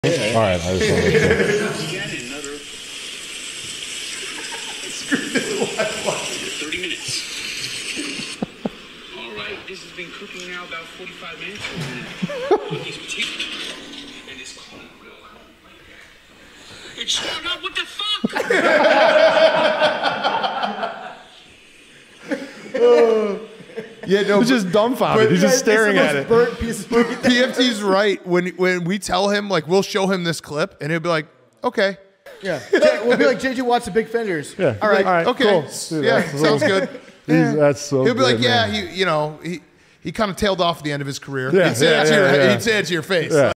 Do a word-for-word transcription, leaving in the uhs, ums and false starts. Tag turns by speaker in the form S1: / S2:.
S1: Yeah. All right, I just want to make sure.
S2: thirty minutes. All right, this has been cooking now about forty-five minutes. These potatoes and it's called real. It's showing up. What the fuck?
S3: Yeah, no,
S1: He's just dumbfounded. He's just staring at it.
S3: Burnt piece of P F T's right. When when we tell him, like, we'll show him this clip, and he'll be like, okay.
S4: Yeah. We'll be like, J J Watt's the Big Fenders.
S1: Yeah.
S4: All right.
S3: All right, okay.
S1: Cool.
S3: Dude, yeah,
S1: that's
S3: sounds good.
S1: He's, that's so
S3: He'll be
S1: good,
S3: like, yeah,
S1: man.
S3: he, you know, he, he kind of tailed off at the end of his career.
S1: Yeah,
S3: he'd say
S1: yeah,
S3: it to your,
S1: yeah, yeah.
S3: he'd say it to your face.
S1: Yeah.